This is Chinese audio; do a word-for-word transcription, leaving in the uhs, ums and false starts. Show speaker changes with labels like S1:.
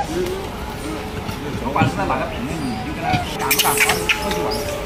S1: 不管是在哪个屏幕，你就跟他敢不敢发出去玩。